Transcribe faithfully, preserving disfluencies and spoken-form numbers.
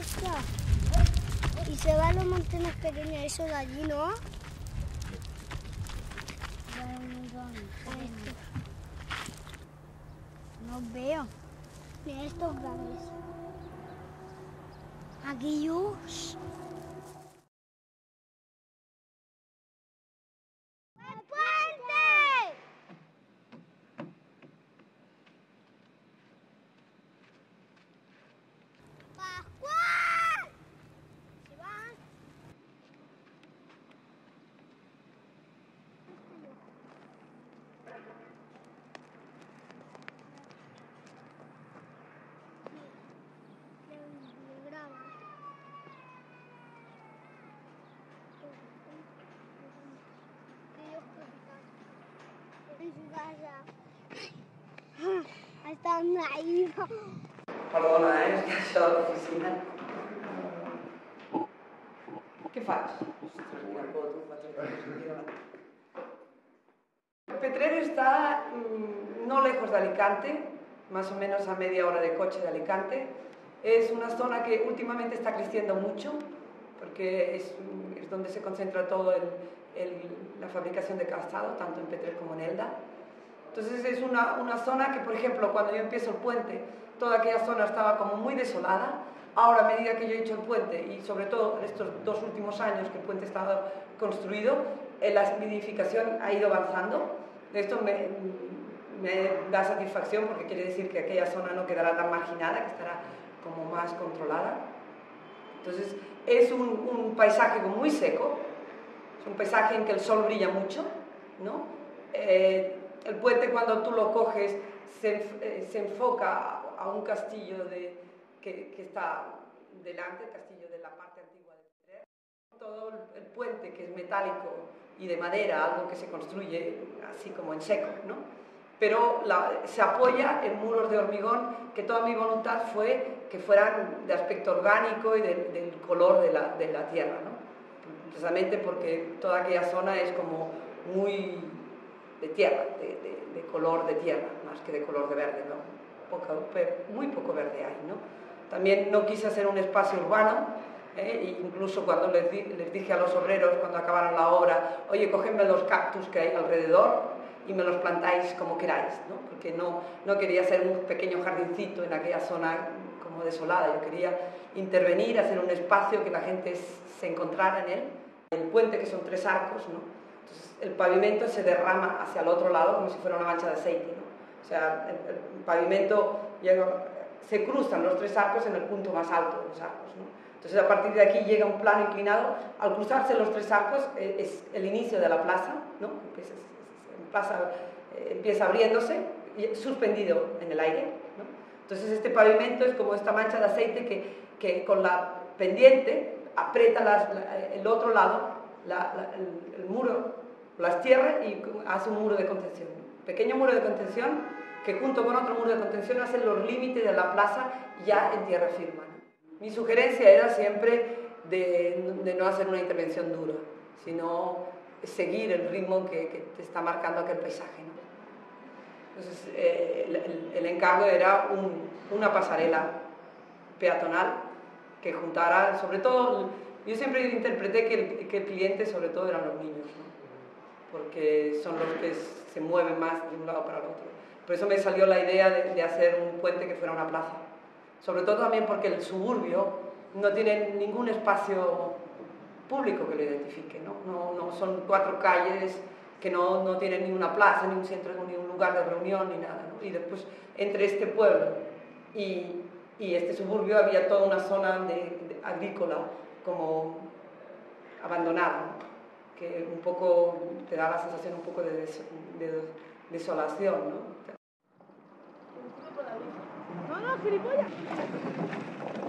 Ya. Y se van los montes pequeños, eso de allí, ¿no? No veo. Mira estos grandes. Aquellos. ¡El puente! ¡Pascual! ¿Se van? Me graba. En su casa. Estan ahí. Perdona, eh? És que això de l'oficina... Què fas? Ostres, mira, foto, Petrer está mmm, no lejos de Alicante, más o menos a media hora de coche de Alicante. Es una zona que últimamente está creciendo mucho, porque es, es donde se concentra todo el, el, la fabricación de calzado, tanto en Petrer como en Elda. Entonces es una, una zona que, por ejemplo, cuando yo empiezo el puente, toda aquella zona estaba como muy desolada. Ahora, a medida que yo he hecho el puente, y sobre todo en estos dos últimos años que el puente estaba construido, eh, la nidificación ha ido avanzando. Esto me, me da satisfacción porque quiere decir que aquella zona no quedará tan marginada, que estará como más controlada. Entonces es un, un paisaje muy seco, es un paisaje en que el sol brilla mucho, ¿no? Eh, el puente, cuando tú lo coges, se, eh, se enfoca a un castillo de, que, que está delante, el castillo de la parte antigua de Petrer. Todo el, el puente, que es metálico y de madera, algo que se construye así como en seco, ¿no? Pero la, se apoya en muros de hormigón, que toda mi voluntad fue que fueran de aspecto orgánico y de, del color de la, de la tierra, ¿no? Precisamente porque toda aquella zona es como muy de tierra, de, de, de color de tierra, más que de color de verde, ¿no? Poco, muy poco verde hay, ¿no? También no quise hacer un espacio urbano, ¿eh? Incluso cuando les, di, les dije a los obreros cuando acabaron la obra, oye, cogedme los cactus que hay alrededor y me los plantáis como queráis, ¿no? Porque no, no quería hacer un pequeño jardincito en aquella zona como desolada, yo quería intervenir, hacer un espacio que la gente se encontrara en él. El puente, que son tres arcos, ¿no? Entonces el pavimento se derrama hacia el otro lado como si fuera una mancha de aceite, ¿no? O sea, el, el pavimento llega, se cruzan los tres arcos en el punto más alto de los arcos, ¿no? Entonces a partir de aquí llega un plano inclinado. Al cruzarse los tres arcos eh, es el inicio de la plaza, ¿no? Empieza, plaza, eh, empieza abriéndose, y suspendido en el aire, ¿no? Entonces este pavimento es como esta mancha de aceite que, que con la pendiente aprieta las, la, el otro lado, la, la, el, el muro, las tierras y hace un muro de contención. Un pequeño muro de contención que junto con otro muro de contención hace los límites de la plaza ya en tierra firme, ¿no? Mi sugerencia era siempre de, de no hacer una intervención dura, sino seguir el ritmo que, que te está marcando aquel paisaje, ¿no? Entonces eh, el, el, el encargo era un, una pasarela peatonal que juntara, sobre todo, yo siempre interpreté que el, que el cliente sobre todo eran los niños, ¿no? Porque son los que se mueven más de un lado para el otro. Por eso me salió la idea de, de hacer un puente que fuera una plaza. Sobre todo también porque el suburbio no tiene ningún espacio público que lo identifique, ¿no? No, no son cuatro calles que no, no tienen ni una plaza, ni un centro, ni un lugar de reunión, ni nada, ¿no? Y después, entre este pueblo y, y este suburbio había toda una zona de, de agrícola como abandonada, ¿no? Que un poco te da la sensación un poco de, des, de desolación, ¿no? No, no, gilipollas.